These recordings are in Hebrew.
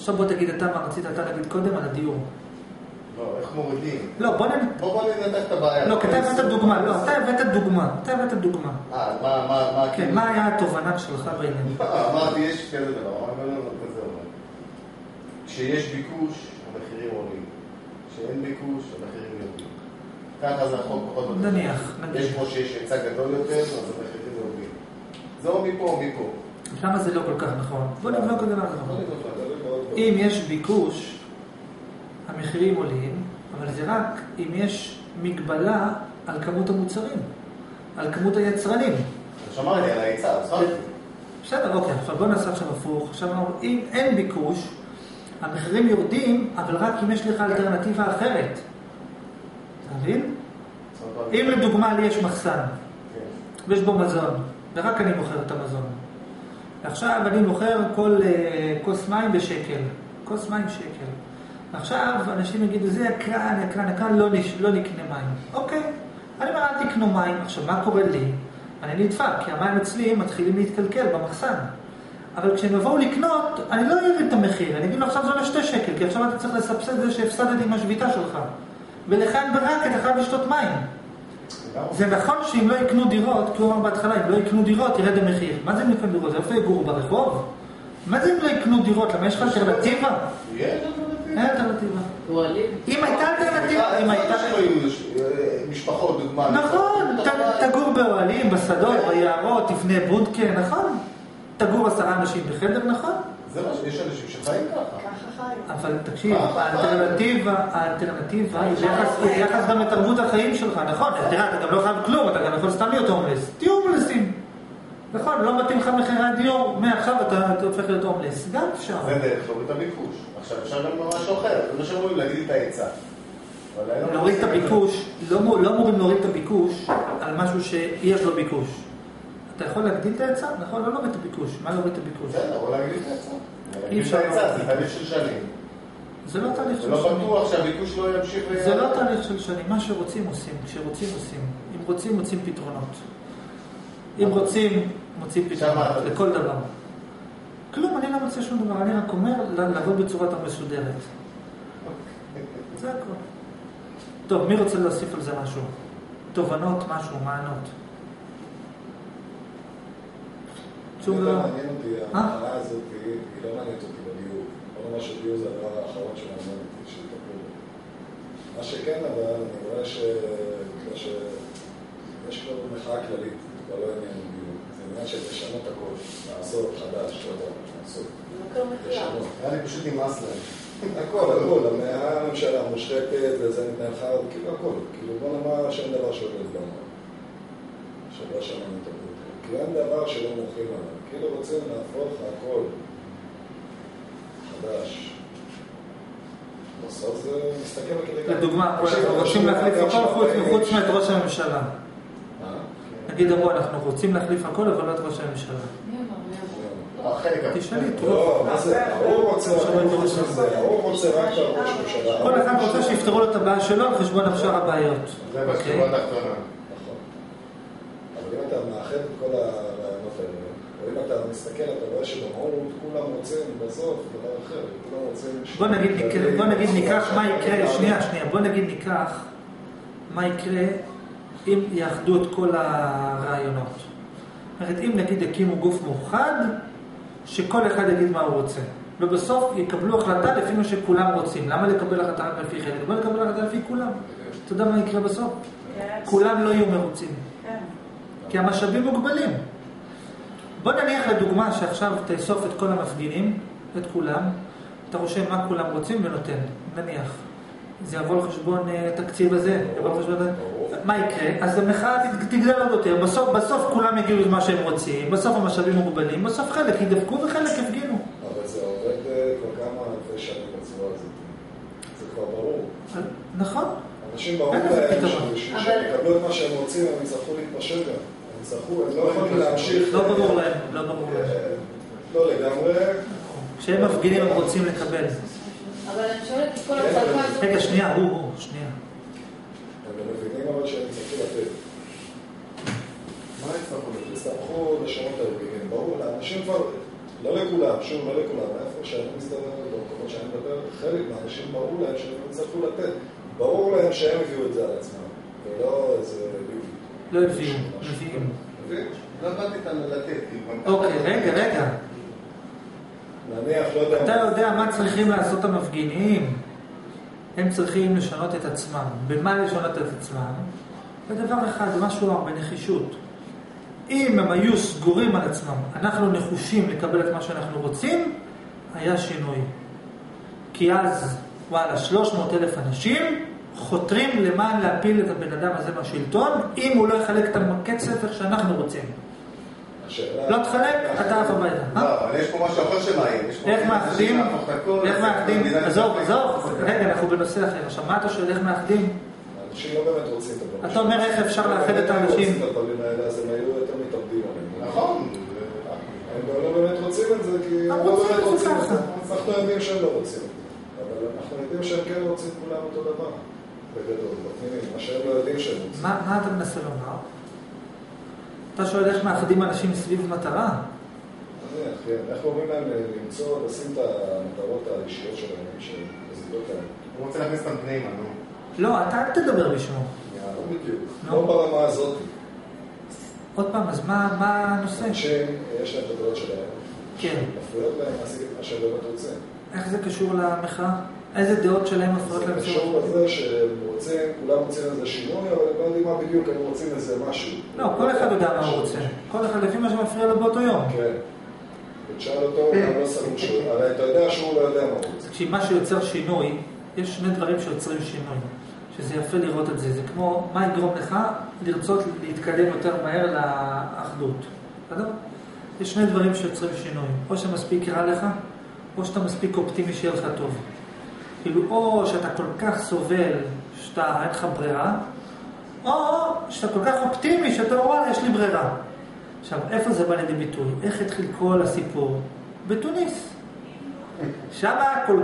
עכשיו בוא תגיד אתה מה רצית, אתה נגיד קודם על הדיור. לא, איך מורידים? לא, בוא ננתק את הבעיה. לא, כי אתה הבאת דוגמה, לא, אתה הבאת דוגמה. מה? כן, מה היה התובנה שלך בעניין? אמרתי, יש כזה דבר, אבל לא כזה אומר. כשיש ביקוש, המחירים עולים. כשאין ביקוש, המחירים יורדים. ככה זה החוק פחות או יותר. נניח. יש כמו שיש היצע גדול יותר, אז המחירים יורדים. זה או מפה או מפה. למה זה לא כל כך נכון? בוא נבדוק את זה נכון. אם יש ביקוש, המחירים עולים, אבל זה רק אם יש מגבלה על כמות המוצרים, על כמות היצרנים. שמעתי על ההיצע, בסדר, אוקיי, עכשיו בוא נעשה עכשיו הפוך. עכשיו אם אין ביקוש, המחירים יורדים, אבל רק אם יש לך אלטרנטיבה אחרת. אתה מבין? אם לדוגמה לי יש מחסן, ויש בו מזון, ורק אני מוכר את המזון. עכשיו אני מוכר כל כוס מים בשקל. כוס מים שקל. עכשיו אנשים יגידו, זה יקרן, לא נקנה מים. אוקיי, אני אומר, אל תקנו מים. עכשיו, מה קורה לי? אני נדפק, כי המים אצלי מתחילים להתקלקל במחסן. אבל כשהם יבואו לקנות, אני לא אוהב את המחיר. אני אגיד לו, עכשיו זה עולה 2 שקל, כי עכשיו אתה צריך לסבסד זה שהפסדתי עם השביתה שלך. ולך אין ברק, אתה חייב לשתות מים. זה נכון שאם לא יקנו דירות, כי הוא אמר בהתחלה, אם לא יקנו דירות, ירד המחיר. מה זה אם יקנו דירות? זה איפה יגורו ברחוב? מה זה אם לא יקנו דירות? למה יש לך אלטרנטיבה? אין אלטרנטיבה. אם הייתה אלטרנטיבה, אם הייתה... משפחות, דוגמה. נכון, תגור באוהלים, בשדות, ביערות, תפנה בונקר, נכון? תגור 10 אנשים בחדר, נכון? זה מה שיש אנשים שחיים ככה. ככה חיים. אבל תקשיב, האלטרנטיבה היא ביחס גם לתרבות החיים שלך, נכון? תראה, אתה גם לא חייב כלום, אתה גם יכול סתם להיות הומלס. תהיו הומלסים. נכון, לא מתאים לך מחירי הדיור, מעכשיו אתה הופך להיות הומלס. גם אפשר. זה דרך להוריד את הביקוש. עכשיו אפשר גם משהו אחר, זה מה שאומרים להגיד את ההיצע. להוריד את הביקוש, לא אמורים להוריד את הביקוש על משהו שיש לו ביקוש. אתה יכול להגדיל את ההיצע? נכון, לא להוריד את הביקוש. מה להוריד את הביקוש? בסדר, או להגדיל את ההיצע. אי אפשר. זה תהליך של שנים. זה לא תהליך של שנים. זה לא בטוח שהביקוש לא ימשיך... זה לא תהליך של שנים. מה שרוצים עושים. כשרוצים עושים. אם רוצים, מוצאים פתרונות. אם רוצים, מוצאים פתרונות. לכל דבר. כלום, אני לא מוצא שום דבר. אני רק אומר לעבוד בצורת המסודרת. זה הכל. טוב, מי רוצה להוסיף על זה משהו? תובנות, משהו, מענות. שום דבר. מעניין אותי, ההערה הזאת היא לא מעניינת אותי בדיור. לא אומר שדיור זה הדבר האחרון שמעניין אותי, שתפור. מה שכן, אבל אני רואה שיש כבר מחאה כללית, כבר לא עניין דיור. זה עניין של לשנות הכל, לעשות חדש, לא יודע, לעשות. אני פשוט נמאס להם. הכל, הממשלה מושחתת וזה מתנהל חרב, כאילו הכל. כאילו בוא נאמר שאין דבר שעובד בנו. שלא שמענו את הכל. כי אין דבר שלא מוכרים עליו. כאילו רוצים להפוך הכל חדש. בסוף זה מסתכל בכדי... לדוגמה, רוצים להחליף הכל חוץ מאת ראש הממשלה. נגיד אמרו, אנחנו רוצים להחליף הכל, אבל לא את ראש הממשלה. תשאלי, לא, מה זה? הוא רוצה רק את ראש הממשלה. כל אחד רוצה שיפתרו לו את הבעיה שלו על חשבון אפשר הבעיות. זה בשורה התחתונה. נכון. אבל אם אתה מאחד את כל הרעיונות האלה, או אם אתה מסתכל, אתה רואה שבמהות כולם רוצים בסוף דבר אחר, כולם רוצים... בוא נגיד ניקח מה יקרה, שנייה, בוא נגיד ניקח מה יקרה אם יאחדו את כל הרעיונות. אם נגיד יקימו גוף מאוחד, שכל אחד יגיד מה הוא רוצה. ובסוף יקבלו החלטה לפי מה שכולם רוצים. למה לקבל החלטה רק לפי חלק? בוא לקבל החלטה לפי כולם. אתה יודע מה יקרה בסוף? כולם לא יהיו מרוצים. כי המשאבים מוגבלים. בוא נניח לדוגמה שעכשיו תאסוף את כל המפגינים, את כולם, אתה רושם מה כולם רוצים ונותן. נניח. זה יבוא לחשבון תקציב הזה, יבוא לחשבון... מה יקרה? אז המחאה תגדל עוד יותר. בסוף כולם יגיעו למה שהם רוצים, בסוף המשאבים מוגבלים, בסוף חלק ידבקו וחלק יפגינו. אבל זה עובד כבר כמה אלפי שנים בצורה הזאת. זה כבר ברור. נכון. אנשים ברור להם שהם יקבלו את מה שהם רוצים, הם יצטרכו להתפשר גם. הם לא יכולים להמשיך... לא ברור להם. לא לגמרי. כשהם מפגינים הם רוצים לקבל. אבל אני שואלת את כל הצלחה הזאת... רגע, שנייה. הם מבינים אבל שהם יצטרכו לתת. מה יצטרכו לתת? יצטרכו לשנות הרגלים. ברור, לאנשים כבר לא לכולם, שוב, לא לכולם. איפה שאני מסתובב, במקומות שאני מדבר, חלק מהאנשים ברור להם שהם יצטרכו לתת. ברור להם שהם הביאו את זה על עצמם, ולא איזה ביבי. לא הביאו, מביאים. לא באתי איתם לתת. אוקיי, רגע. נניח, לא יודע... אתה יודע מה צריכים לעשות המפגינים? הם צריכים לשנות את עצמם. במה לשנות את עצמם? בדבר אחד, משהו בנחישות. אם הם היו סגורים על עצמם, אנחנו נחושים לקבל את מה שאנחנו רוצים, היה שינוי. כי אז, וואלה, 300,000 אנשים חותרים למען להפיל את הבן אדם הזה מהשלטון, אם הוא לא יחלק את הקצב איך שאנחנו רוצים. לא תחלק, אתה אף הביתה. לא, אבל יש פה משהו אחר שמעים. איך מאחדים? איך מאחדים? עזוב, רגע, אנחנו בנושא אחר. עכשיו, מה אתה שואל, איך מאחדים? אנשים לא באמת רוצים את הדברים. אתה אומר איך אפשר לאחד את האנשים? רוצים את הדברים האלה, אז הם היו יותר מתאבדים עליהם. נכון. הם לא באמת רוצים את זה, כי הם לא באמת רוצים את זה. אנחנו יודעים שהם לא רוצים את זה. אבל אנחנו יודעים שהם כן רוצים כולם אותו דבר. בגדול, בפנימי, מה שהם לא יודעים שהם רוצים. מה אתה מנסה לומר? אתה שואל איך מאחדים אנשים סביב מטרה? איך אומרים להם למצוא, לשים את המטרות האישיות שלהם, שמזידות להם. הוא רוצה להכניס אותם פנימה, נו. לא, אתה אל תדבר בשמו. לא בדיוק. לא ברמה הזאת. עוד פעם, אז מה הנושא? אנשים, יש להם את הדעות שלהם. כן. מפריעות להם להשיג את מה שהם באמת רוצים. איך זה קשור למחאה? איזה דעות שלהם מפריעות להם? זה קשור לזה שהם רוצים, כולם רוצים איזה שינוי, אבל הם לא יודעים מה בדיוק, הם רוצים איזה משהו. לא, כל אחד יודע מה הוא רוצה. כל אחד לפי מה שמפריע לו באותו יום. כן. ותשאל אותו, הם לא שמים שוב. אבל אתה יודע שהוא לא יודע מה הוא רוצה. כשמה שיוצר שינוי, יש שני דברים שיוצרים שינוי. שזה יפה לראות את זה. זה כמו, מה יגרום לך לרצות להתקדם יותר מהר לאחדות. בסדר? יש שני דברים שיוצרים שינוי. או שמספיק רע לך, או שאתה מספיק אופטימי שיהיה לך טוב. כאילו, או שאתה כל כך סובל שאתה אין לך ברירה, או שאתה כל כך אופטימי שאתה וואלה, יש לי ברירה. עכשיו, איפה זה בא לידי ביטוי? איך התחיל כל הסיפור? בתוניס. שם כל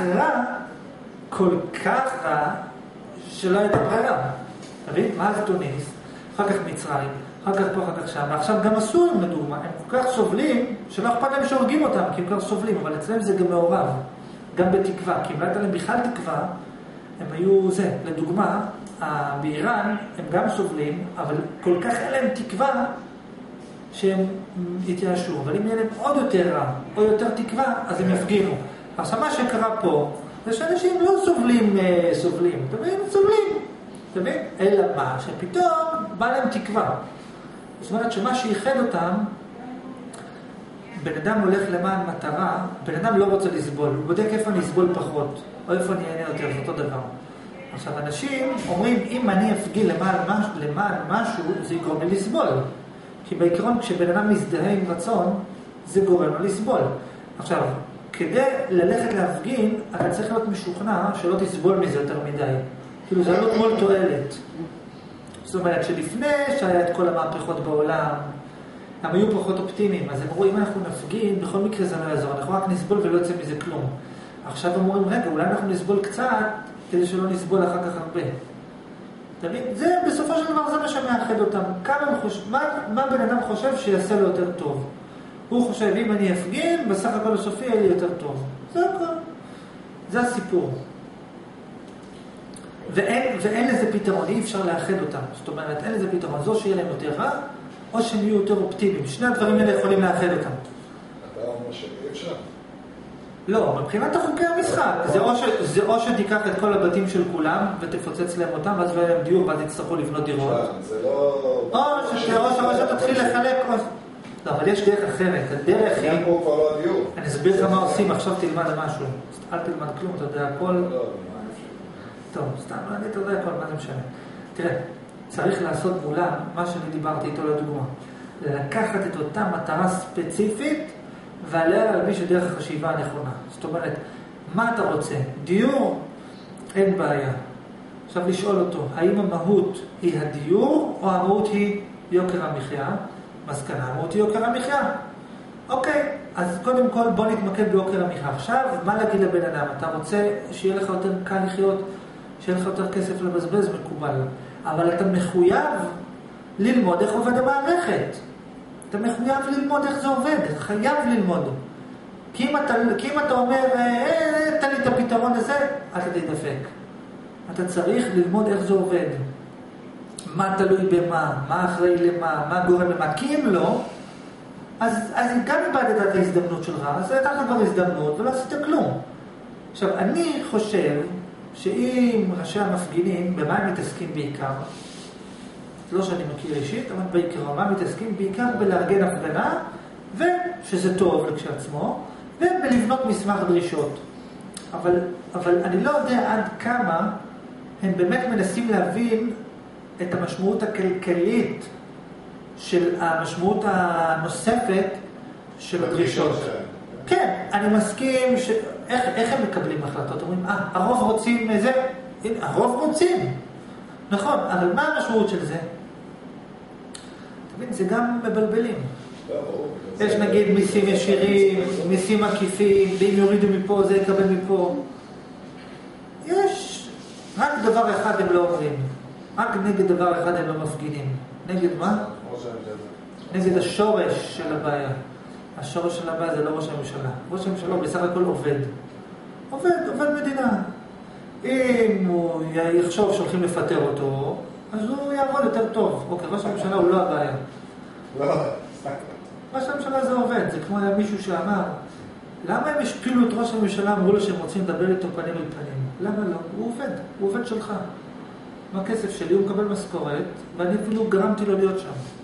כך רע, שלא הייתה ברירה. תבין? מה זה תוניס? אחר כך מצרים, אחר כך פה, אחר כך שם, ועכשיו גם הסורים לדוגמה, הם כל כך סובלים, שלא אכפת להם שהורגים אותם, כי הם כל כך סובלים, אבל אצלם זה גם מעורב, גם בתקווה, כי אם לא הייתה להם בכלל תקווה, הם היו זה, לדוגמה, באיראן הם גם סובלים, אבל כל כך אין להם תקווה, שהם יתייאשו, אבל אם יהיה להם עוד יותר רע, או יותר תקווה, אז הם יפגינו. עכשיו מה שקרה פה, זה שאנשים לא סובלים, תבין? סובלים. אלא מה? שפתאום בא להם תקווה. זאת אומרת שמה שייחד אותם, בן אדם הולך למען מטרה, בן אדם לא רוצה לסבול, הוא בודק איפה אני אסבול פחות, או איפה אני אענה יותר, זה אותו דבר. עכשיו אנשים אומרים, אם אני אפגיל למען משהו, זה יגרום לי לסבול. כי בעיקרון כשבן אדם מזדהה עם רצון, זה גורם לו לסבול. עכשיו, כדי ללכת להפגין, אתה צריך להיות משוכנע שלא תסבול מזה יותר מדי. כאילו זה עלות מול תועלת. זאת אומרת שלפני שהיה את כל המהפכות בעולם, הם היו פחות אופטימיים, אז הם אמרו, אם אנחנו נפגין, בכל מקרה זה לא יעזור, אנחנו רק נסבול ולא יוצא מזה כלום. עכשיו הם אומרים, רגע, אולי אנחנו נסבול קצת, כדי שלא נסבול אחר כך הרבה. תבין? זה בסופו של דבר זה מה שמאחד אותם. מה בן אדם חושב שיעשה לו יותר טוב? הוא חושב, אם אני אפגין, בסך הכל הסופי יהיה לי יותר טוב. זה הכל. זה הסיפור. ואין לזה פתרון, אי אפשר לאחד אותם. זאת אומרת, אין לזה פתרון. זו שיהיה להם יותר רע, או שהם יהיו יותר אופטימיים. שני הדברים האלה יכולים לאחד אותם. אתה אומר שאי אפשר? לא, מבחינת חוקי המשחק. זה או שתיקח את כל הבתים של כולם, ותפוצץ להם אותם, ואז לא יהיה להם דיור, ואז יצטרכו לבנות דירות. זה לא... או שתתחיל לחלק... לא, אבל יש דרך אחרת. הדרך היא... גם פה כבר לא הדיור. אני אסביר לך מה עושים, עכשיו תלמד משהו. אל תלמד כלום, אתה יודע הכל. טוב, סתם, אתה יודע הכל, מה זה משנה. תראה, צריך לעשות מולם מה שאני דיברתי איתו לדוגמה. לקחת את אותה מטרה ספציפית, ועליה להלביש את דרך החשיבה הנכונה. זאת אומרת, מה אתה רוצה? דיור? אין בעיה. עכשיו לשאול אותו, האם המהות היא הדיור, או המהות היא יוקר המחיה? מסקנה, המהות היא יוקר המחיה. אוקיי, אז קודם כל בוא נתמקד ביוקר המחיה. עכשיו, מה להגיד לבן אדם? אתה רוצה שיהיה לך יותר קל לחיות, שיהיה לך יותר כסף לבזבז, מקובל. אבל אתה מחויב ללמוד איך עובד המערכת. אתה מחויב ללמוד איך זה עובד, חייב ללמוד. כי אם אתה אומר, תן לי את הפתרון הזה, אתה תדפק. אתה צריך ללמוד איך זה עובד. מה תלוי במה, מה אחראי למה, מה גורם למה. כי אם לא, אז גם איבדת את ההזדמנות שלך, אז הייתה לך כבר הזדמנות ולא עשית כלום. עכשיו, אני חושב שאם ראשי המפגינים, במה הם מתעסקים בעיקר? לא שאני מכיר אישית, אבל בעיקר, מה מתעסקים? בעיקר בלארגן הפגנה, ושזה טוב לכשעצמו, ובלבנות מסמך דרישות. אבל אני לא יודע עד כמה הם באמת מנסים להבין את המשמעות הכלכלית של המשמעות הנוספת של הדרישות. כן, אני מסכים איך הם מקבלים החלטות? אומרים, הרוב רוצים זה? הרוב רוצים. נכון, אבל מה המשמעות של זה? תבין, זה גם מבלבלים. יש נגיד מיסים ישירים, מיסים עקיפים, ואם יורידו מפה זה יקבל מפה. יש רק דבר אחד הם לא אומרים. רק נגד דבר אחד הם לא מפגינים. נגד מה? נגד השורש של הבעיה. השורש של הבעיה זה לא ראש הממשלה. ראש הממשלה בסך הכל עובד. עובד מדינה. אם הוא יחשוב שהולכים לפטר אותו, אז הוא יעבוד יותר טוב. אוקיי, ראש הממשלה הוא לא הבעיה. ראש הממשלה זה עובד. זה כמו היה מישהו שאמר, למה הם השפילו את ראש הממשלה, אמרו לו שהם רוצים לדבר איתו פנים אל פנים? למה לא? הוא עובד שלך. מהכסף שלי הוא מקבל משכורת, ואני אפילו גרמתי לו להיות שם.